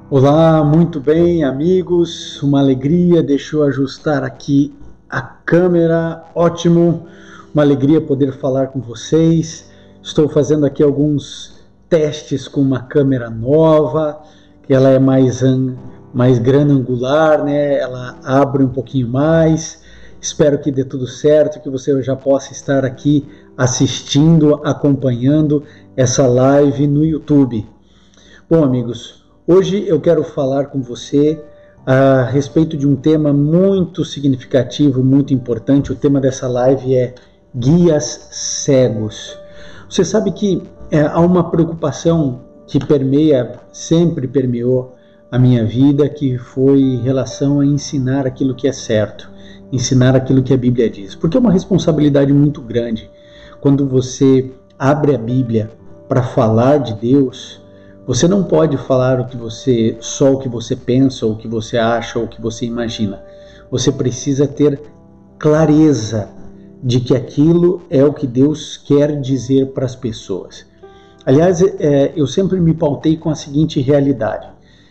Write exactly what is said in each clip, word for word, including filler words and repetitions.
Olá, muito bem, amigos. Uma alegria, deixa eu ajustar aqui a câmera. Ótimo, uma alegria poder falar com vocês. Estou fazendo aqui alguns testes com uma câmera nova, que ela é mais, mais granular, né? Ela abre um pouquinho mais. Espero que dê tudo certo, que você já possa estar aqui assistindo, acompanhando essa live no YouTube. Bom, amigos, hoje eu quero falar com você a respeito de um tema muito significativo, muito importante. O tema dessa live é guias cegos. Você sabe que é, há uma preocupação que permeia, sempre permeou a minha vida, que foi em relação a ensinar aquilo que é certo, ensinar aquilo que a Bíblia diz. Porque é uma responsabilidade muito grande quando você abre a Bíblia para falar de Deus. Você não pode falar o que você, só o que você pensa, ou o que você acha, ou o que você imagina. Você precisa ter clareza de que aquilo é o que Deus quer dizer para as pessoas. Aliás, é, eu sempre me pautei com a seguinte realidade.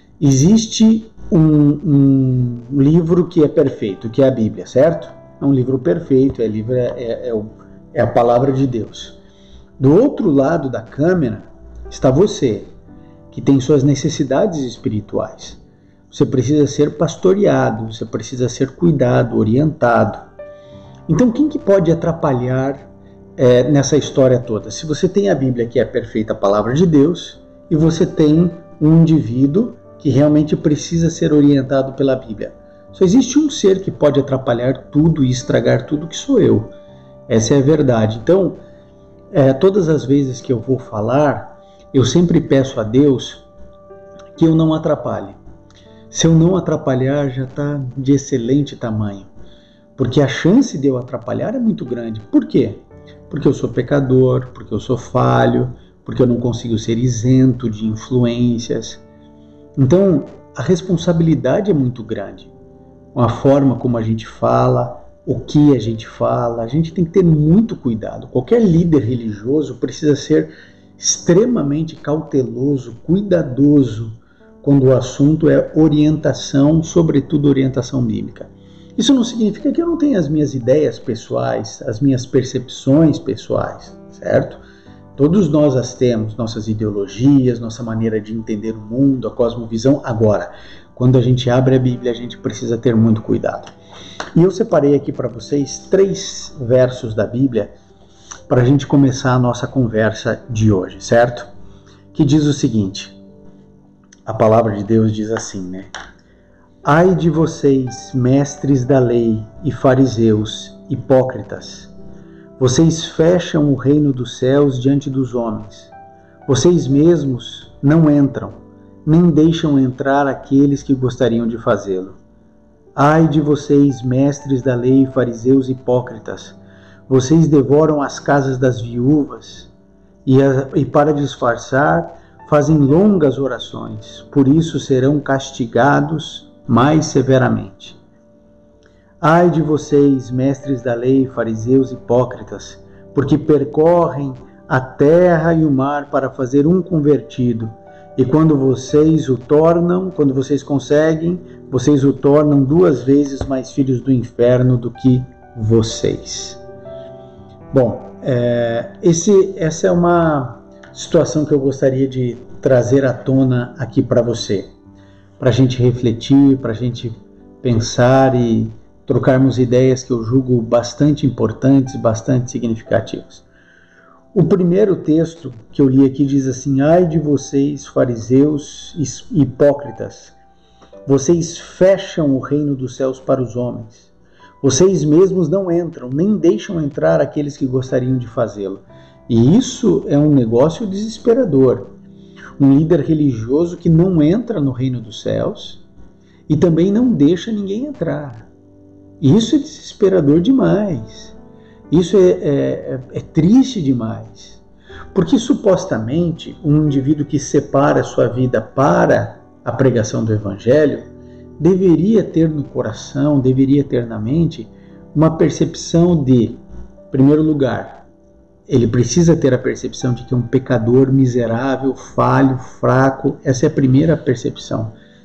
Existe um, um livro que é perfeito, que é a Bíblia, certo? É um livro perfeito, é, livro, é, é, é, é a palavra de Deus. Do outro lado da câmera está você, que tem suas necessidades espirituais. Você precisa ser pastoreado, você precisa ser cuidado, orientado. Então, quem que pode atrapalhar é, nessa história toda? Se você tem a Bíblia, que é a perfeita palavra de Deus, e você tem um indivíduo que realmente precisa ser orientado pela Bíblia. Só existe um ser que pode atrapalhar tudo e estragar tudo, que sou eu. Essa é a verdade. Então, é, todas as vezes que eu vou falar, eu sempre peço a Deus que eu não atrapalhe. Se eu não atrapalhar, já está de excelente tamanho. Porque a chance de eu atrapalhar é muito grande. Por quê? Porque eu sou pecador, porque eu sou falho, porque eu não consigo ser isento de influências. Então, a responsabilidade é muito grande. A forma como a gente fala, o que a gente fala, a gente tem que ter muito cuidado. Qualquer líder religioso precisa ser extremamente cauteloso, cuidadoso, quando o assunto é orientação, sobretudo orientação bíblica. Isso não significa que eu não tenha as minhas ideias pessoais, as minhas percepções pessoais, certo? Todos nós as temos, nossas ideologias, nossa maneira de entender o mundo, a cosmovisão. Agora, quando a gente abre a Bíblia, a gente precisa ter muito cuidado. E eu separei aqui para vocês três versos da Bíblia para a gente começar a nossa conversa de hoje, certo? Que diz o seguinte, a palavra de Deus diz assim, né? Ai de vocês, mestres da lei e fariseus, hipócritas, vocês fecham o reino dos céus diante dos homens. Vocês mesmos não entram, nem deixam entrar aqueles que gostariam de fazê-lo. Ai de vocês, mestres da lei e fariseus, hipócritas, vocês devoram as casas das viúvas e, a, e para disfarçar fazem longas orações, por isso serão castigados mais severamente. Ai de vocês, mestres da lei, fariseus hipócritas, porque percorrem a terra e o mar para fazer um convertido, e quando vocês o tornam, quando vocês conseguem, vocês o tornam duas vezes mais filhos do inferno do que vocês. Bom, é, esse, essa é uma situação que eu gostaria de trazer à tona aqui para você, para a gente refletir, para a gente pensar e trocarmos ideias que eu julgo bastante importantes, bastante significativas. O primeiro texto que eu li aqui diz assim, ai de vocês, fariseus hipócritas, vocês fecham o reino dos céus para os homens. Vocês mesmos não entram, nem deixam entrar aqueles que gostariam de fazê-lo. E isso é um negócio desesperador. Um líder religioso que não entra no reino dos céus e também não deixa ninguém entrar. Isso é desesperador demais. Isso é, é, é triste demais. Porque supostamente um indivíduo que separa a sua vida para a pregação do Evangelho deveria ter no coração, deveria ter na mente uma percepção de, em primeiro lugar, ele precisa ter a percepção de que é um pecador miserável, falho, fraco. Essa é a primeira percepção.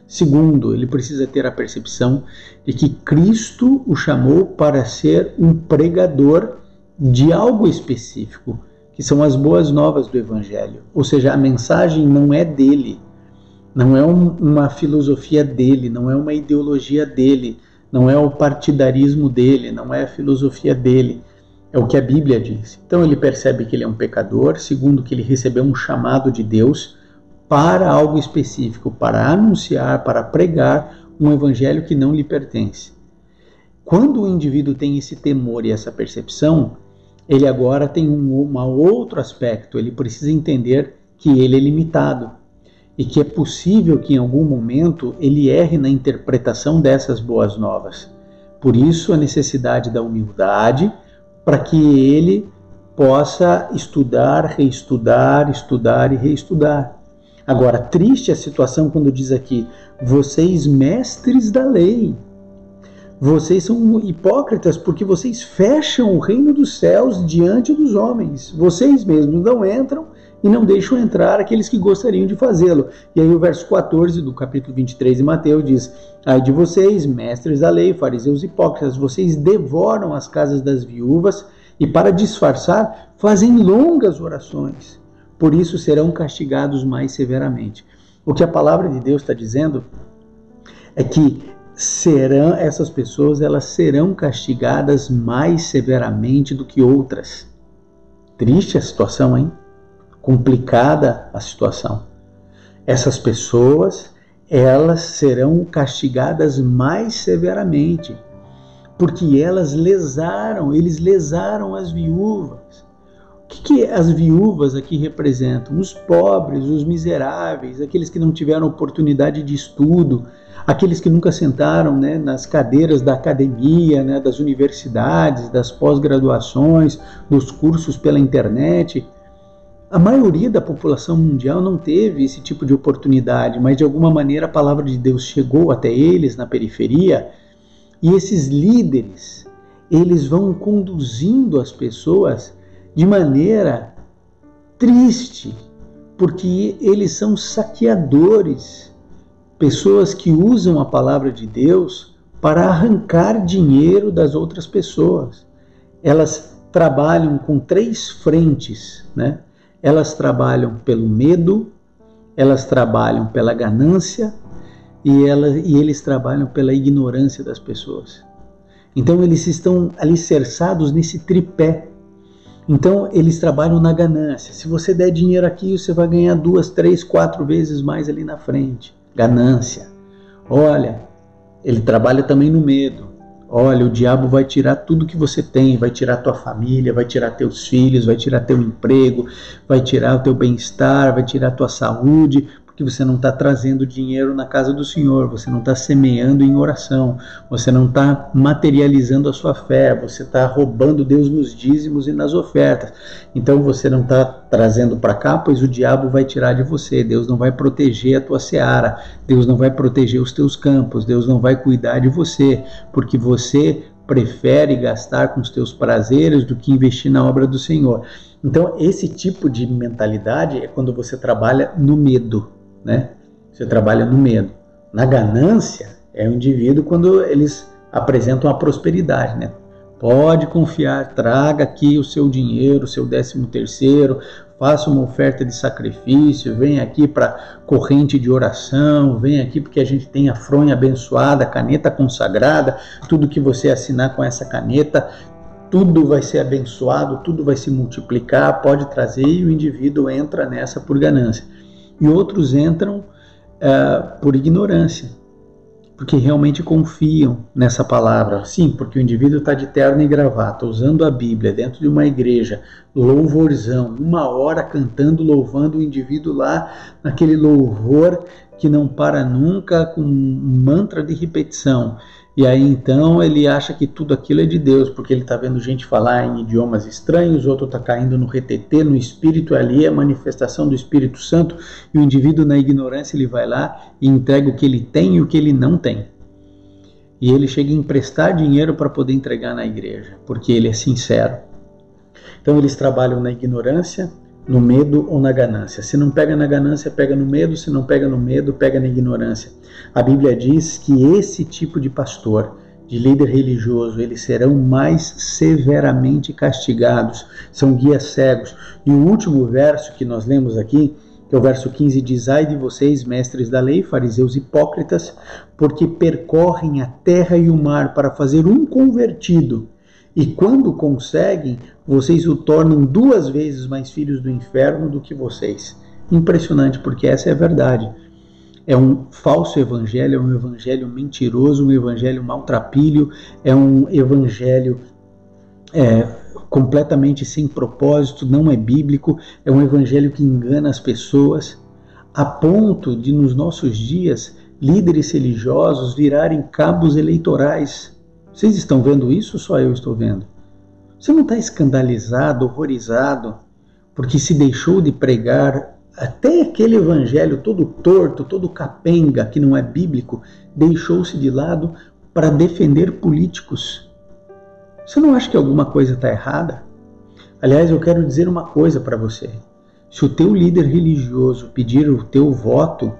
Segundo, ele precisa ter a percepção de que Cristo o chamou para ser um pregador de algo específico, que são as boas novas do Evangelho. Ou seja, a mensagem não é dele, não é um, uma filosofia dele, não é uma ideologia dele, não é o partidarismo dele, não é a filosofia dele. É o que a Bíblia diz. Então ele percebe que ele é um pecador. Segundo, que ele recebeu um chamado de Deus para algo específico, para anunciar, para pregar um evangelho que não lhe pertence. Quando o indivíduo tem esse temor e essa percepção, ele agora tem um, um outro aspecto. Ele precisa entender que ele é limitado e que é possível que em algum momento ele erre na interpretação dessas boas novas. Por isso a necessidade da humildade, para que ele possa estudar, reestudar, estudar e reestudar. Agora, triste a situação quando diz aqui, vocês mestres da lei, vocês são hipócritas porque vocês fecham o reino dos céus diante dos homens. Vocês mesmos não entram e não deixam entrar aqueles que gostariam de fazê-lo. E aí o verso quatorze do capítulo vinte e três de Mateus diz, ai de vocês, mestres da lei, fariseus hipócritas, vocês devoram as casas das viúvas e para disfarçar fazem longas orações. Por isso serão castigados mais severamente. O que a palavra de Deus está dizendo é que serão, essas pessoas elas serão castigadas mais severamente do que outras. Triste a situação, hein? Complicada a situação. Essas pessoas, elas serão castigadas mais severamente, porque elas lesaram, eles lesaram as viúvas. O que, que as viúvas aqui representam? Os pobres, os miseráveis, aqueles que não tiveram oportunidade de estudo, aqueles que nunca sentaram, né, nas cadeiras da academia, né, das universidades, das pós-graduações, dos cursos pela internet. A maioria da população mundial não teve esse tipo de oportunidade, mas de alguma maneira a palavra de Deus chegou até eles na periferia, e esses líderes, eles vão conduzindo as pessoas de maneira triste, porque eles são saqueadores, pessoas que usam a palavra de Deus para arrancar dinheiro das outras pessoas. Elas trabalham com três frentes, né? Elas trabalham pelo medo, elas trabalham pela ganância e, elas, e eles trabalham pela ignorância das pessoas. Então eles estão alicerçados nesse tripé. Então eles trabalham na ganância. Se você der dinheiro aqui, você vai ganhar duas, três, quatro vezes mais ali na frente. Ganância. Olha, ele trabalha também no medo. Olha, o diabo vai tirar tudo que você tem, vai tirar tua família, vai tirar teus filhos, vai tirar teu emprego, vai tirar o teu bem-estar, vai tirar tua saúde, porque você não está trazendo dinheiro na casa do Senhor, você não está semeando em oração, você não está materializando a sua fé, você está roubando Deus nos dízimos e nas ofertas. Então você não está trazendo para cá, pois o diabo vai tirar de você, Deus não vai proteger a tua seara, Deus não vai proteger os teus campos, Deus não vai cuidar de você, porque você prefere gastar com os teus prazeres do que investir na obra do Senhor. Então esse tipo de mentalidade é quando você trabalha no medo, né? Você trabalha no medo. Na ganância é o indivíduo quando eles apresentam a prosperidade, né? Pode confiar, traga aqui o seu dinheiro, o seu décimo terceiro, faça uma oferta de sacrifício, vem aqui para corrente de oração, vem aqui porque a gente tem a fronha abençoada, a caneta consagrada, tudo que você assinar com essa caneta, tudo vai ser abençoado, tudo vai se multiplicar, pode trazer, e o indivíduo entra nessa por ganância. E outros entram uh, por ignorância, porque realmente confiam nessa palavra. Sim, porque o indivíduo está de terno e gravata, usando a Bíblia, dentro de uma igreja, louvorzão, uma hora cantando, louvando o indivíduo lá, naquele louvor que não para nunca, com um mantra de repetição. E aí então ele acha que tudo aquilo é de Deus, porque ele está vendo gente falar em idiomas estranhos, outro está caindo no retetê, no Espírito, ali é a manifestação do Espírito Santo, e o indivíduo na ignorância ele vai lá e entrega o que ele tem e o que ele não tem. E ele chega a emprestar dinheiro para poder entregar na igreja, porque ele é sincero. Então eles trabalham na ignorância, no medo ou na ganância. Se não pega na ganância, pega no medo. Se não pega no medo, pega na ignorância. A Bíblia diz que esse tipo de pastor, de líder religioso, eles serão mais severamente castigados. São guias cegos. E o último verso que nós lemos aqui, que é o verso quinze, diz: ai de vocês, mestres da lei, fariseus hipócritas, porque percorrem a terra e o mar para fazer um convertido. E quando conseguem, vocês o tornam duas vezes mais filhos do inferno do que vocês. Impressionante, porque essa é a verdade. É um falso evangelho, é um evangelho mentiroso, um evangelho maltrapilho, é um evangelho é, completamente sem propósito, não é bíblico, é um evangelho que engana as pessoas, a ponto de, nos nossos dias, líderes religiosos virarem cabos eleitorais. Vocês estão vendo isso ou só eu estou vendo? Você não está escandalizado, horrorizado, porque se deixou de pregar até aquele evangelho todo torto, todo capenga, que não é bíblico, deixou-se de lado para defender políticos? Você não acha que alguma coisa está errada? Aliás, eu quero dizer uma coisa para você. Se o teu líder religioso pedir o teu voto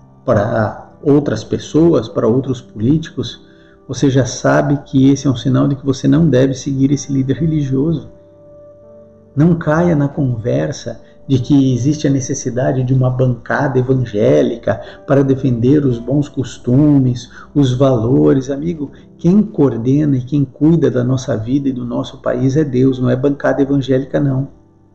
para outras pessoas, para outros políticos, você já sabe que esse é um sinal de que você não deve seguir esse líder religioso. Não caia na conversa de que existe a necessidade de uma bancada evangélica para defender os bons costumes, os valores. Amigo, quem coordena e quem cuida da nossa vida e do nosso país é Deus, não é bancada evangélica, não.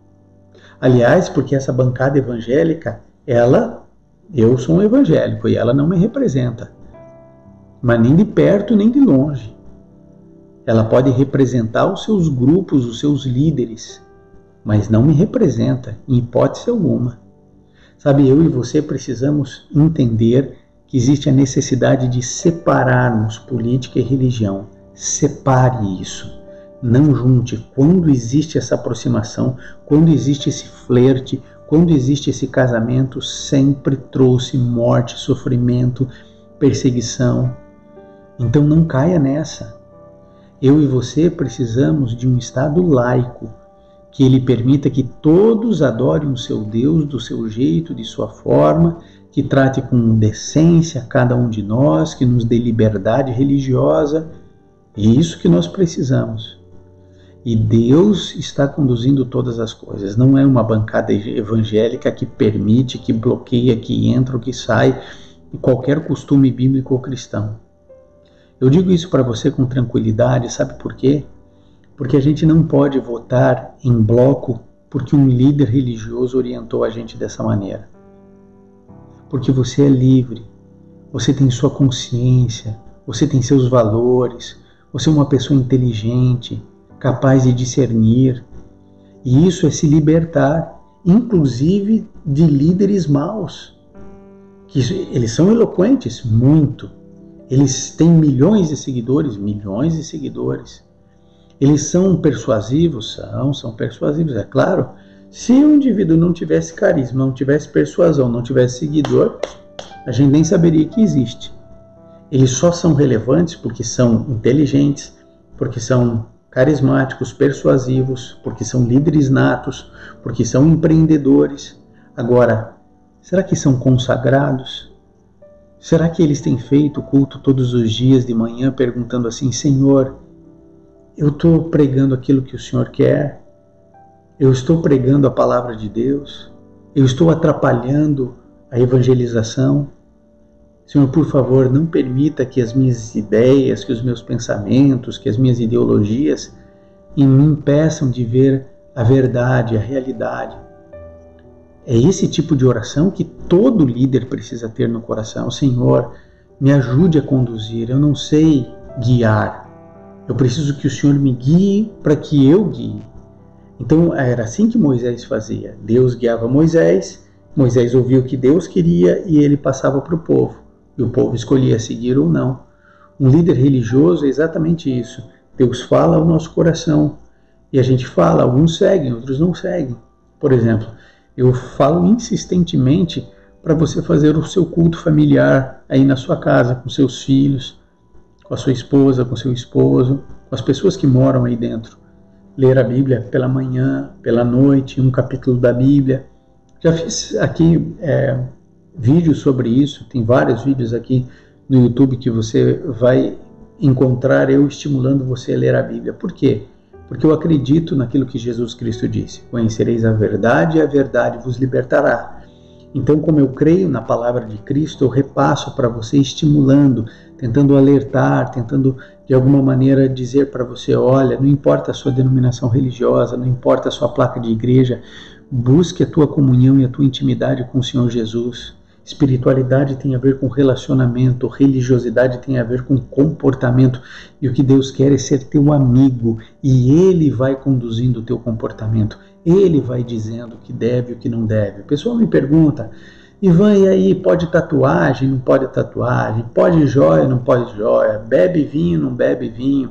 Aliás, porque essa bancada evangélica, ela, eu sou um evangélico e ela não me representa. Mas nem de perto nem de longe. Ela pode representar os seus grupos, os seus líderes, mas não me representa, em hipótese alguma. Sabe, eu e você precisamos entender que existe a necessidade de separarmos política e religião. Separe isso. Não junte. Quando existe essa aproximação, quando existe esse flerte, quando existe esse casamento, sempre trouxe morte, sofrimento, perseguição. Então não caia nessa. Eu e você precisamos de um Estado laico, que ele permita que todos adorem o seu Deus do seu jeito, de sua forma, que trate com decência cada um de nós, que nos dê liberdade religiosa. É isso que nós precisamos. E Deus está conduzindo todas as coisas. Não é uma bancada evangélica que permite, que bloqueia, que entra ou que sai de qualquer costume bíblico ou cristão. Eu digo isso para você com tranquilidade, sabe por quê? Porque a gente não pode votar em bloco porque um líder religioso orientou a gente dessa maneira. Porque você é livre, você tem sua consciência, você tem seus valores, você é uma pessoa inteligente, capaz de discernir. E isso é se libertar, inclusive de líderes maus. Que eles são eloquentes, muito. Eles têm milhões de seguidores, milhões de seguidores. Eles são persuasivos? São, são persuasivos, é claro. Se um indivíduo não tivesse carisma, não tivesse persuasão, não tivesse seguidor, a gente nem saberia que existe. Eles só são relevantes porque são inteligentes, porque são carismáticos, persuasivos, porque são líderes natos, porque são empreendedores. Agora, será que são consagrados? Será que eles têm feito o culto todos os dias de manhã perguntando assim: Senhor, eu estou pregando aquilo que o Senhor quer? Eu estou pregando a palavra de Deus? Eu estou atrapalhando a evangelização? Senhor, por favor, não permita que as minhas ideias, que os meus pensamentos, que as minhas ideologias me impeçam de ver a verdade, a realidade. É esse tipo de oração que todo líder precisa ter no coração. Senhor, me ajude a conduzir. Eu não sei guiar. Eu preciso que o Senhor me guie para que eu guie. Então era assim que Moisés fazia. Deus guiava Moisés, Moisés ouvia o que Deus queria e ele passava para o povo. E o povo escolhia seguir ou não. Um líder religioso é exatamente isso. Deus fala ao nosso coração. E a gente fala, alguns seguem, outros não seguem. Por exemplo, eu falo insistentemente para você fazer o seu culto familiar aí na sua casa, com seus filhos, com a sua esposa, com seu esposo, com as pessoas que moram aí dentro. ler a Bíblia pela manhã, pela noite, um capítulo da Bíblia. Já fiz aqui é, vídeos sobre isso, tem vários vídeos aqui no YouTube que você vai encontrar eu estimulando você a ler a Bíblia. Por quê? Porque eu acredito naquilo que Jesus Cristo disse: conhecereis a verdade e a verdade vos libertará. Então, como eu creio na palavra de Cristo, eu repasso para você, estimulando, tentando alertar, tentando de alguma maneira dizer para você: olha, não importa a sua denominação religiosa, não importa a sua placa de igreja, busque a tua comunhão e a tua intimidade com o Senhor Jesus. Espiritualidade tem a ver com relacionamento, religiosidade tem a ver com comportamento, e o que Deus quer é ser teu amigo, e Ele vai conduzindo o teu comportamento, Ele vai dizendo o que deve e o que não deve. O pessoal me pergunta: Ivan, e aí, pode tatuagem, não pode tatuagem, pode joia, não pode joia, bebe vinho, não bebe vinho?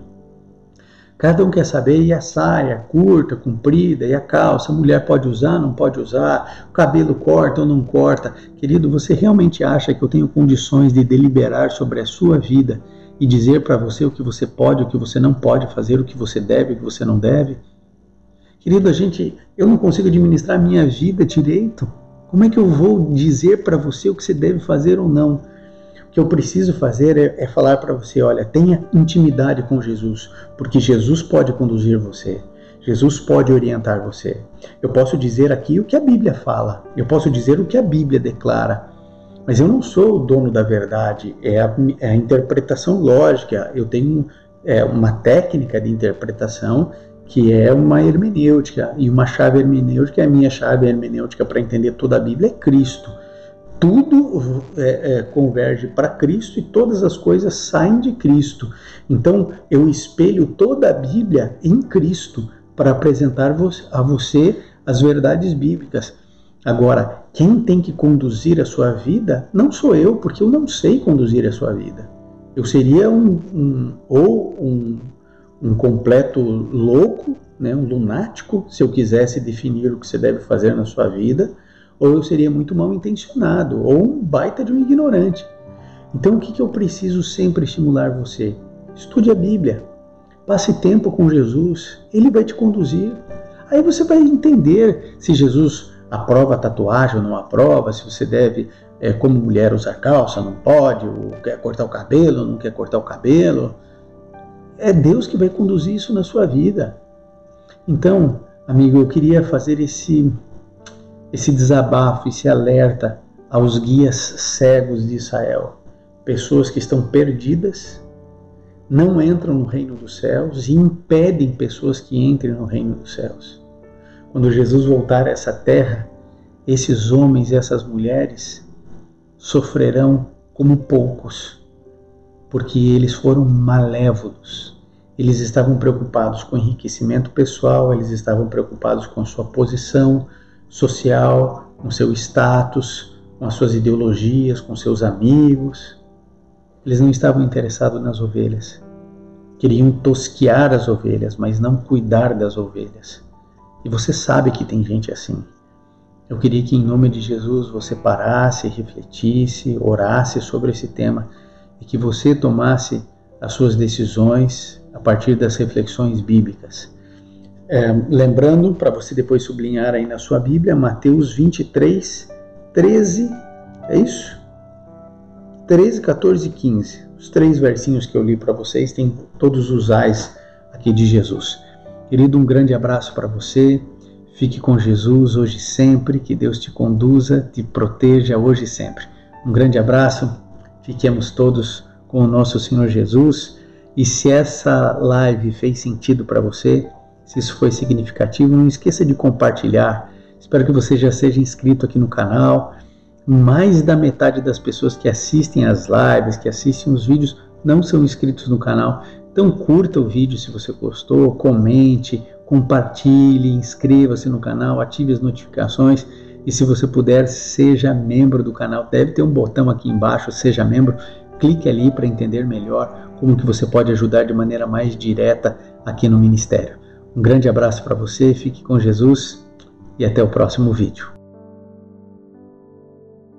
Cada um quer saber, e a saia, curta, comprida, e a calça, a mulher pode usar, não pode usar, o cabelo corta ou não corta. Querido, você realmente acha que eu tenho condições de deliberar sobre a sua vida e dizer para você o que você pode, o que você não pode fazer, o que você deve, o que você não deve? Querido, a gente, eu não consigo administrar a minha vida direito. Como é que eu vou dizer para você o que você deve fazer ou não? O que eu preciso fazer é, é falar para você: olha, tenha intimidade com Jesus, porque Jesus pode conduzir você, Jesus pode orientar você. Eu posso dizer aqui o que a Bíblia fala, eu posso dizer o que a Bíblia declara, mas eu não sou o dono da verdade, é a, é a interpretação lógica. Eu tenho é, uma técnica de interpretação que é uma hermenêutica, e uma chave hermenêutica, a minha chave hermenêutica para entender toda a Bíblia é Cristo. Tudo é, é, converge para Cristo e todas as coisas saem de Cristo. Então, eu espelho toda a Bíblia em Cristo para apresentar a você as verdades bíblicas. Agora, quem tem que conduzir a sua vida não sou eu, porque eu não sei conduzir a sua vida. Eu seria um, um ou um, um completo louco, né, um lunático, se eu quisesse definir o que você deve fazer na sua vida, ou eu seria muito mal intencionado, ou um baita de um ignorante. Então, o que, que eu preciso sempre estimular você? Estude a Bíblia, passe tempo com Jesus, Ele vai te conduzir. Aí você vai entender se Jesus aprova a tatuagem ou não aprova, se você deve, é, como mulher, usar calça, não pode, ou quer cortar o cabelo, não quer cortar o cabelo. É Deus que vai conduzir isso na sua vida. Então, amigo, eu queria fazer esse... esse desabafo, esse alerta aos guias cegos de Israel, pessoas que estão perdidas, não entram no reino dos céus e impedem pessoas que entrem no reino dos céus. Quando Jesus voltar a essa terra, esses homens e essas mulheres sofrerão como poucos, porque eles foram malévolos. Eles estavam preocupados com enriquecimento pessoal, eles estavam preocupados com a sua posição social, com seu status, com as suas ideologias, com seus amigos. Eles não estavam interessados nas ovelhas. Queriam tosquear as ovelhas, mas não cuidar das ovelhas. E você sabe que tem gente assim. Eu queria que em nome de Jesus você parasse, refletisse, orasse sobre esse tema e que você tomasse as suas decisões a partir das reflexões bíblicas. É, lembrando, para você depois sublinhar aí na sua Bíblia, Mateus vinte e três, treze, é isso? treze, quatorze e quinze. Os três versinhos que eu li para vocês têm todos os ais aqui de Jesus. Querido, um grande abraço para você. Fique com Jesus hoje e sempre. Que Deus te conduza, te proteja hoje e sempre. Um grande abraço. Fiquemos todos com o nosso Senhor Jesus. E se essa live fez sentido para você, se isso foi significativo, não esqueça de compartilhar. Espero que você já seja inscrito aqui no canal. Mais da metade das pessoas que assistem as lives, que assistem os vídeos, não são inscritos no canal. Então curta o vídeo se você gostou, comente, compartilhe, inscreva-se no canal, ative as notificações. E se você puder, seja membro do canal. Deve ter um botão aqui embaixo, seja membro. Clique ali para entender melhor como que você pode ajudar de maneira mais direta aqui no ministério. Um grande abraço para você, fique com Jesus e até o próximo vídeo.